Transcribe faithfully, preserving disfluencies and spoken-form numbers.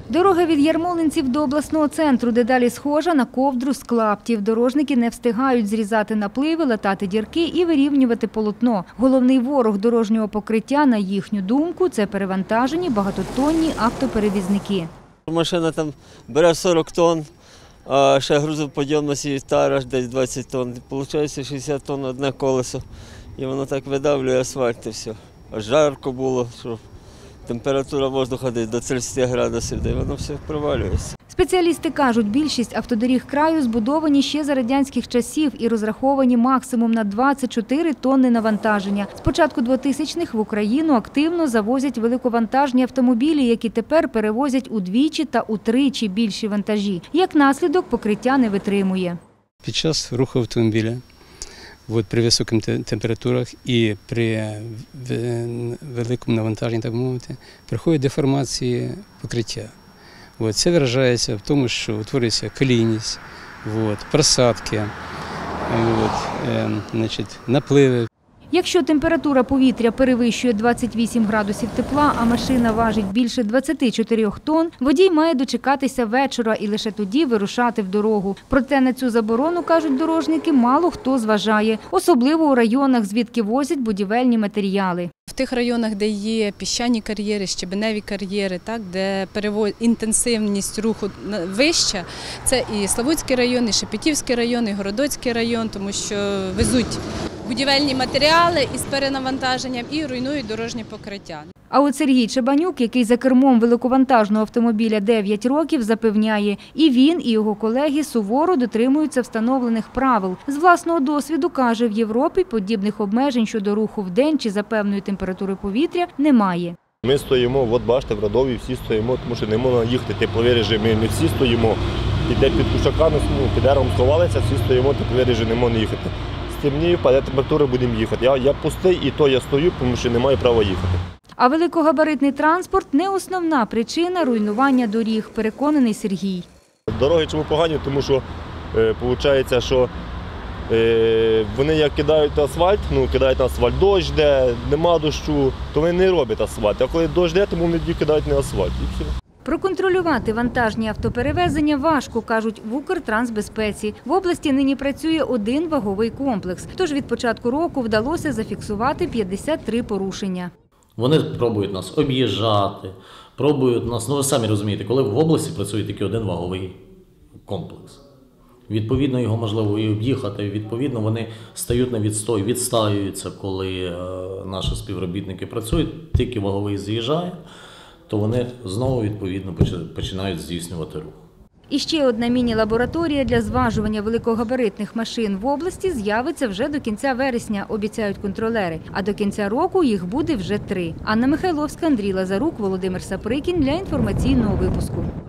Дорога від Ярмолинців до обласного центру дедалі схожа на ковдру з клаптів. Дорожники не встигають зрізати напливи, латати дірки і вирівнювати полотно. Головний ворог дорожнього покриття, на їхню думку, це перевантажені багатотонні автоперевізники. Машина там бере сорок тонн, а ще грузоподйомності тара десь двадцять тонн. Получається шістдесят тонн одне колесо. І воно так видавлює асфальт і все. Аж жарко було, що температура воздуха десь до тридцяти градусів, де воно все провалюється. Спеціалісти кажуть, більшість автодоріг краю збудовані ще за радянських часів і розраховані максимум на двадцять чотири тонни навантаження. З початку двотисячних в Україну активно завозять великовантажні автомобілі, які тепер перевозять удвічі та утричі більші вантажі. Як наслідок, покриття не витримує. Під час руху автомобіля, от, при високих температурах і при великому навантаженні, так мовити, приходять деформації покриття. От, це виражається в тому, що утворюється колійність, от, просадки, от, е, значить, напливи. Якщо температура повітря перевищує двадцять вісім градусів тепла, а машина важить більше двадцяти чотирьох тонн, водій має дочекатися вечора і лише тоді вирушати в дорогу. Проте на цю заборону, кажуть дорожники, мало хто зважає, особливо у районах, звідки возять будівельні матеріали. В тих районах, де є піщані кар'єри, щебеневі кар'єри, так, де перевод... інтенсивність руху вища, це і Славутський район, і Шепетівський район, і Городоцький район, тому що везуть будівельні матеріали із перенавантаженням і руйнують дорожні покриття. А от Сергій Чебанюк, який за кермом великовантажного автомобіля дев'ять років, запевняє, і він, і його колеги суворо дотримуються встановлених правил. З власного досвіду, каже, в Європі подібних обмежень щодо руху вдень чи за певної температури повітря немає. Ми стоїмо, от бачите, в Радові всі стоїмо, тому що не можна їхати, теплові режими, ми всі стоїмо. Іде під кушаками, під деревом сховалися, всі стоїмо, теплові режими, не можна їхати. Стемніє, паде температура, будемо їхати. Я, я пустий, і то я стою, тому що не маю права їхати. А великогабаритний транспорт – не основна причина руйнування доріг, переконаний Сергій. Дороги чому погані, тому що е, виходить, що е, вони як кидають асфальт, ну кидають на асфальт, дощ йде, нема дощу, то вони не роблять асфальт. А коли дощ йде, тому вони кидають не асфальт. І все. Проконтролювати вантажні автоперевезення важко, кажуть в Укртрансбезпеці. В області нині працює один ваговий комплекс. Тож від початку року вдалося зафіксувати п'ятдесят три порушення. Вони пробують нас об'їжджати, пробують нас, ну ви самі розумієте, коли в області працює тільки один ваговий комплекс. Відповідно, його можливо і об'їхати, відповідно, вони стають на відстой, відстаюються, коли е, наші співробітники працюють, тільки ваговий з'їжджає, то вони знову, відповідно, починають здійснювати рух. І ще одна міні-лабораторія для зважування великогабаритних машин в області з'явиться вже до кінця вересня, обіцяють контролери. А до кінця року їх буде вже три. Анна Михайловська, Андрій Лазарук, Володимир Саприкін для інформаційного випуску.